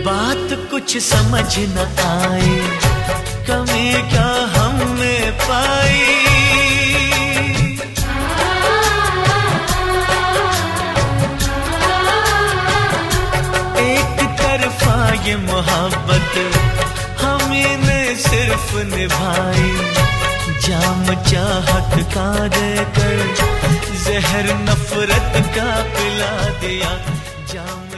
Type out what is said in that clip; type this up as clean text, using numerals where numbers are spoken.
बात कुछ समझ न आई, कमी क्या हमने पाई। एक तरफा ये मोहब्बत हमी ने सिर्फ निभाई, जाम चाहत का देकर जहर नफरत का पिला दिया। जाम